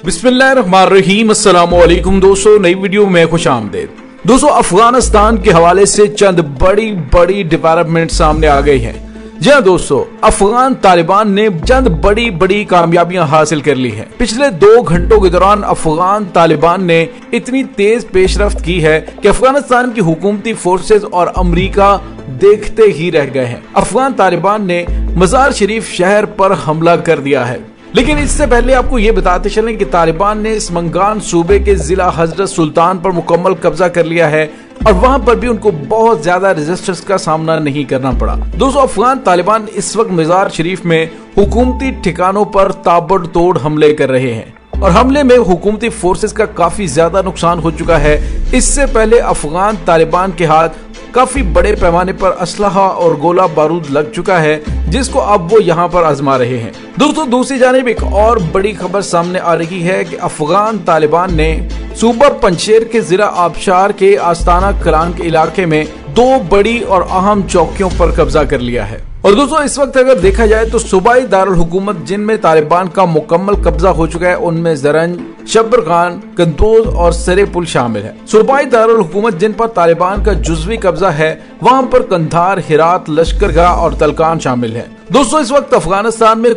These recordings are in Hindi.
बिस्मिल्लाहिर्रहमानिर्रहीम। अस्सलामु अलैकुम दोस्तों, नई वीडियो में खुश आमदीद। दोस्तों, अफगानिस्तान के हवाले से चंद बड़ी डेवलपमेंट सामने आ गई हैं। जी हाँ दोस्तों, अफगान तालिबान ने चंद बड़ी कामयाबियां हासिल कर ली हैं। पिछले 2 घंटों के दौरान अफगान तालिबान ने इतनी तेज पेशरफ्त की है कि अफगानिस्तान की हुकूमती फोर्सेस और अमेरिका देखते ही रह गए हैं। अफगान तालिबान ने मजार शरीफ शहर पर हमला कर दिया है। लेकिन इससे पहले आपको ये बताते चलें कि तालिबान ने इस मंगान सूबे के जिला हजरत सुल्तान पर मुकम्मल कब्जा कर लिया है और वहां पर भी उनको बहुत ज्यादा रेजिस्टेंस का सामना नहीं करना पड़ा। दोस्तों, अफगान तालिबान इस वक्त मजार शरीफ में हुकूमती ठिकानों पर ताबड़तोड़ हमले कर रहे हैं और हमले में हुकूमती फोर्सेस का काफी ज्यादा नुकसान हो चुका है। इससे पहले अफगान तालिबान के हाथ काफी बड़े पैमाने पर असलहा और गोला बारूद लग चुका है, जिसको अब वो यहाँ पर आजमा रहे हैं। दोस्तों, दूसरी जानिब एक और बड़ी खबर सामने आ रही है कि अफगान तालिबान ने सूबा पंजशेर के जिला आबशार के आस्ताना कलान के इलाके में 2 बड़ी और अहम चौकियों पर कब्जा कर लिया है। और दोस्तों, इस वक्त अगर देखा जाए तो सूबाई दारुल हुकूमत जिनमें तालिबान का मुकम्मल कब्जा हो चुका है, उनमें जरंज, शब्बरखान, कंदोज और सरेपुल शामिल है। सूबाई दारुल हुकूमत जिन पर तालिबान का जुज़वी कब्जा है, वहां पर कंधार, हिरात, लश्करगाह और तलकान शामिल है। दोस्तों, इस वक्त अफगानिस्तान में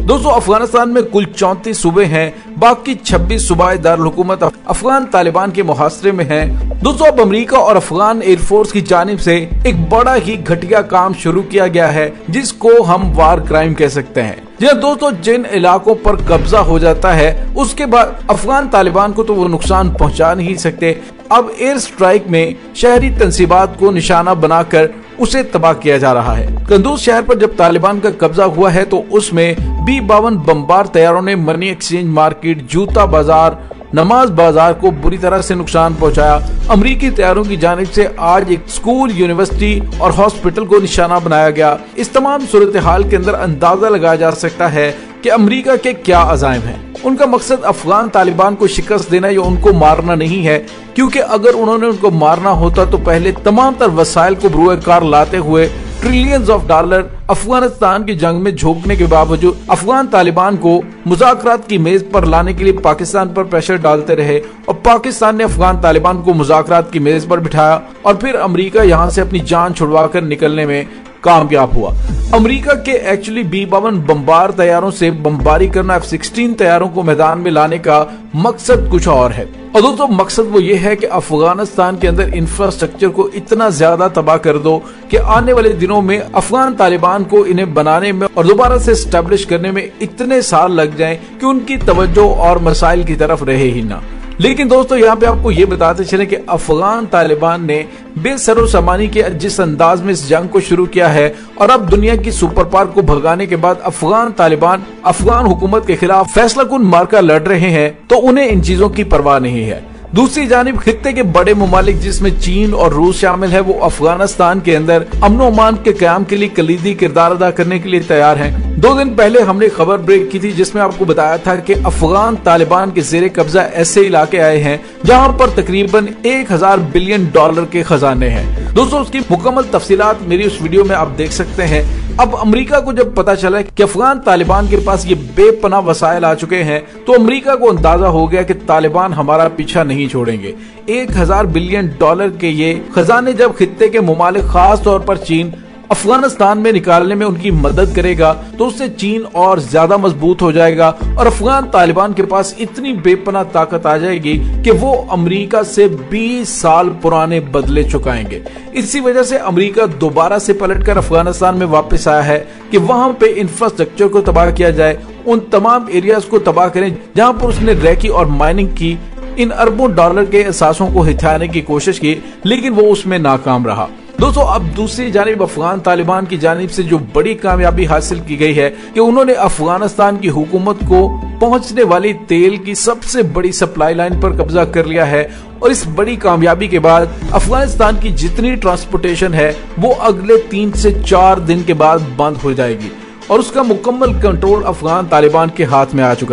कुल 34 सूबे हैं। बाकी 26 सूबाई दारुल हुकूमत अफगान तालिबान के मुहासरे में है। दोस्तों, अब अमेरिका और अफगान एयरफोर्स की जानिब से एक बड़ा ही घटिया काम शुरू किया गया है, जिसको हम वार क्राइम कह सकते हैं। जी दोस्तों, जिन इलाकों पर कब्जा हो जाता है उसके बाद अफगान तालिबान को तो वो नुकसान पहुंचा नहीं सकते। अब एयर स्ट्राइक में शहरी तंसीबात को निशाना बनाकर उसे तबाह किया जा रहा है। कंदूज शहर पर जब तालिबान का कब्जा हुआ है तो उसमें B52 बमबार तैयारों ने मनी एक्सचेंज मार्केट, जूता बाजार, नमाज बाजार को बुरी तरह से नुकसान पहुंचाया। अमरीकी तैयारों की जानिब से आज एक स्कूल, यूनिवर्सिटी और हॉस्पिटल को निशाना बनाया गया। इस तमाम सूरत हाल के अंदर अंदाजा लगाया जा सकता है कि अमरीका के क्या अज़ाइम हैं। उनका मकसद अफगान तालिबान को शिकस्त देना या उनको मारना नहीं है, क्योंकि अगर उन्होंने उनको मारना होता तो पहले तमाम तर वसाइल को बरूए कार लाते हुए ट्रिलियंस ऑफ डॉलर अफगानिस्तान की जंग में झोंकने के बावजूद अफगान तालिबान को मुज़ाकरात की मेज पर लाने के लिए पाकिस्तान पर प्रेशर डालते रहे और पाकिस्तान ने अफगान तालिबान को मुज़ाकरात की मेज पर बिठाया और फिर अमेरिका यहाँ से अपनी जान छुड़वाकर निकलने में कामयाब हुआ। अमेरिका के एक्चुअली B52 बमबार तैयारों से बमबारी करना F-16 तैयारों को मैदान में लाने का मकसद कुछ और है। और दोस्तों, मकसद वो ये है कि अफगानिस्तान के अंदर इंफ्रास्ट्रक्चर को इतना ज्यादा तबाह कर दो कि आने वाले दिनों में अफगान तालिबान को इन्हें बनाने में और दोबारा से एस्टेब्लिश करने में इतने साल लग जाएं कि उनकी तवज्जो और मसाइल की तरफ रहे ही ना। लेकिन दोस्तों, यहाँ पे आपको ये बताते चले कि अफगान तालिबान ने बेसरो सामानी के जिस अंदाज में इस जंग को शुरू किया है और अब दुनिया की सुपर पावर को भगाने के बाद अफगान तालिबान अफगान हुकूमत के खिलाफ फैसला कुन मार्का लड़ रहे हैं, तो उन्हें इन चीजों की परवाह नहीं है। दूसरी जानिब खित्ते के बड़े मुमालिक जिसमें चीन और रूस शामिल है, वो अफगानिस्तान के अंदर अमन अमान के क्याम के लिए कलीदी किरदार अदा करने के लिए तैयार हैं। 2 दिन पहले हमने खबर ब्रेक की थी जिसमें आपको बताया था कि अफगान तालिबान के जेरे कब्जा ऐसे इलाके आए हैं जहां पर तकरीबन 1000 बिलियन डॉलर के खजाने हैं। दोस्तों, उसकी मुकम्मल तफसीलात मेरी उस वीडियो में आप देख सकते हैं। अब अमेरिका को जब पता चला कि अफगान तालिबान के पास ये बेपनाह वसाइल आ चुके हैं, तो अमेरिका को अंदाजा हो गया कि तालिबान हमारा पीछा नहीं छोड़ेंगे। 1000 बिलियन डॉलर के ये खजाने जब खित्ते के मुमालिक, खास तौर पर चीन, अफगानिस्तान में निकालने में उनकी मदद करेगा तो उससे चीन और ज्यादा मजबूत हो जाएगा और अफगान तालिबान के पास इतनी बेपनाह ताकत आ जाएगी कि वो अमेरिका से 20 साल पुराने बदले चुकाएंगे। इसी वजह से अमेरिका दोबारा से पलटकर अफगानिस्तान में वापस आया है कि वहां पे इंफ्रास्ट्रक्चर को तबाह किया जाए, उन तमाम एरियाज को तबाह करें जहां पर उसने रैकी और माइनिंग की, इन अरबों डॉलर के असासों को हिथाने की कोशिश की, लेकिन वो उसमें नाकाम रहा। दोस्तों, अब दूसरी जानिब अफगान तालिबान की जानिब से जो बड़ी कामयाबी हासिल की गई है कि उन्होंने अफगानिस्तान की हुकूमत को पहुंचने वाली तेल की सबसे बड़ी सप्लाई लाइन पर कब्जा कर लिया है और इस बड़ी कामयाबी के बाद अफगानिस्तान की जितनी ट्रांसपोर्टेशन है वो अगले 3 से 4 दिन के बाद बंद हो जाएगी और उसका मुकम्मल कंट्रोल अफगान तालिबान के हाथ में आ चुका है।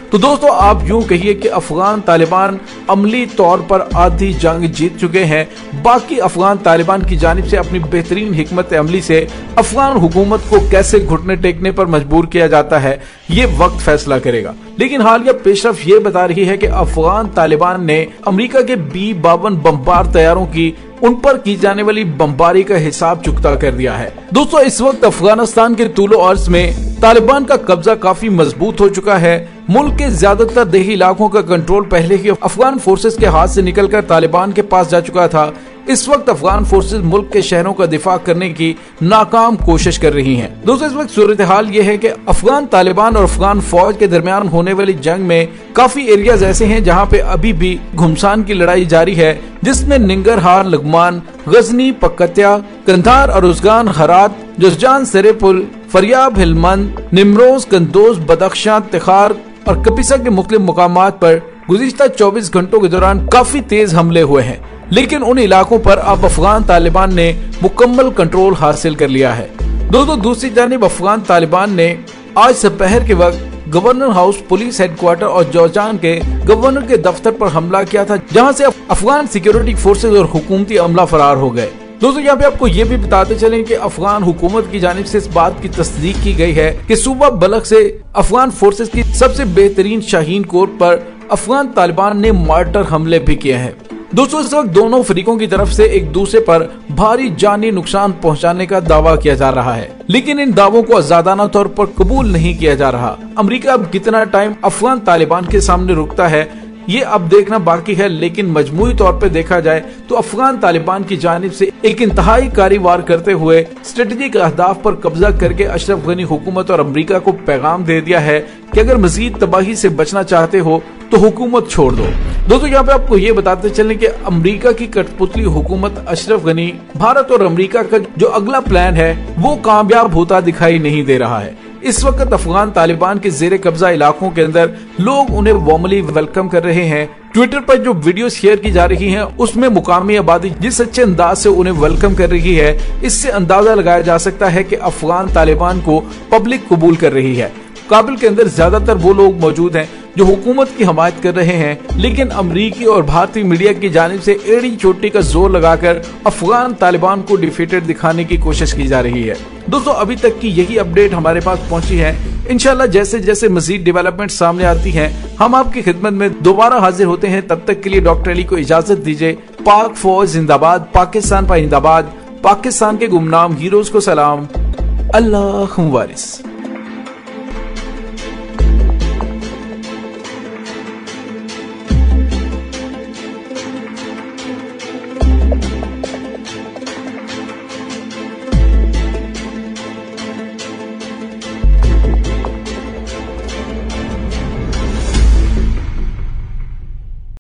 तो दोस्तों आप यूं कहिए कि अफगान तालिबान अमली तौर पर आधी जंग जीत चुके हैं। बाकी अफगान तालिबान की जानिब से अपनी बेहतरीन हिकमत अमली से अफगान हुकूमत को कैसे घुटने टेकने पर मजबूर किया जाता है ये वक्त फैसला करेगा। लेकिन हालिया पेशरफ ये बता रही है कि अफगान तालिबान ने अमेरिका के B52 बमबार तैयारों की उन पर की जाने वाली बमबारी का हिसाब चुकता कर दिया है। दोस्तों इस वक्त अफगानिस्तान के तूलो अर्ज में तालिबान का कब्जा काफी मजबूत हो चुका है। मुल्क के ज्यादातर देही इलाकों का कंट्रोल पहले ही अफगान फोर्सेस के हाथ से निकलकर तालिबान के पास जा चुका था। इस वक्त अफगान फोर्सेस मुल्क के शहरों का दिफा करने की नाकाम कोशिश कर रही हैं। दोस्तों इस वक्त सूरत हाल ये है कि अफगान तालिबान और अफगान फौज के दरमियान होने वाली जंग में काफी एरियाज ऐसे हैं जहां पे अभी भी घुमसान की लड़ाई जारी है, जिसमें निंगरहार, लुगमान, गजनी, पक्कत्या, कंधार, अरुजगान, हरात, जुस्जान, सरेपुल, फरियाब, हिलमंद, निमरोज, कंदोज, बदख्शां, तिखार और कपिसा के मुख्तलिफ मुकामात पर गुज़िश्ता 24 घंटों के दौरान काफी तेज हमले हुए हैं। लेकिन उन इलाकों पर अब अफगान तालिबान ने मुकम्मल कंट्रोल हासिल कर लिया है। दोस्तों दूसरी जानिब अफगान तालिबान ने आज दोपहर के वक्त गवर्नर हाउस, पुलिस हेडक्वार्टर और जौजान के गवर्नर के दफ्तर पर हमला किया था, जहां से अफगान सिक्योरिटी फोर्सेज और हुकूमती अमला फरार हो गए। दोस्तों यहाँ पे आपको ये भी बताते चलें कि अफगान हुकूमत की जानिब से इस बात की तस्दीक की गई है कि सूबा बलख से अफगान फोर्सेज की सबसे बेहतरीन शाहीन कोर पर अफगान तालिबान ने मार्टर हमले भी किए हैं। दोस्तों इस वक्त दोनों फरीकों की तरफ से एक दूसरे पर भारी जानी नुकसान पहुंचाने का दावा किया जा रहा है, लेकिन इन दावों को आजादाना तौर पर कबूल नहीं किया जा रहा। अमेरिका अब कितना टाइम अफगान तालिबान के सामने रुकता है ये अब देखना बाकी है, लेकिन मजमूई तौर पे देखा जाए तो अफगान तालिबान की जानिब से एक इंतहाई कारी वार करते हुए स्ट्रेटेजिक अहदाफ पर कब्जा करके अशरफ गनी हुकूमत और अमेरिका को पैगाम दे दिया है कि अगर मजीद तबाही से बचना चाहते हो तो हुकूमत छोड़ दो। दोस्तों यहाँ पे आपको ये बताते चलें कि अमेरिका की कठपुतली हुकूमत अशरफ गनी, भारत और अमेरिका का जो अगला प्लान है वो कामयाब होता दिखाई नहीं दे रहा है। इस वक्त अफगान तालिबान के जेर कब्जा इलाकों के अंदर लोग उन्हें वार्मली वेलकम कर रहे हैं। ट्विटर पर जो वीडियो शेयर की जा रही हैं उसमें मुकामी आबादी जिस अच्छे अंदाज से उन्हें वेलकम कर रही है, इससे अंदाजा लगाया जा सकता है कि अफगान तालिबान को पब्लिक कबूल कर रही है। काबिल के अंदर ज्यादातर वो लोग मौजूद हैं जो हुकूमत की हमायत कर रहे हैं, लेकिन अमरीकी और भारतीय मीडिया की जानिब से एड़ी चोटी का जोर लगाकर अफगान तालिबान को डिफीटेड दिखाने की कोशिश की जा रही है। दोस्तों अभी तक की यही अपडेट हमारे पास पहुंची है। इंशाल्लाह जैसे जैसे मजीद डेवलपमेंट सामने आती हैं हम आपकी खिदमत में दोबारा हाजिर होते हैं। तब तक के लिए डॉक्टर अली को इजाजत दीजिए। पाक फौज जिंदाबाद, पाकिस्तान पाइंदाबाद, पाकिस्तान के गुमनाम हीरोज को सलाम, अल्लाह वारिस।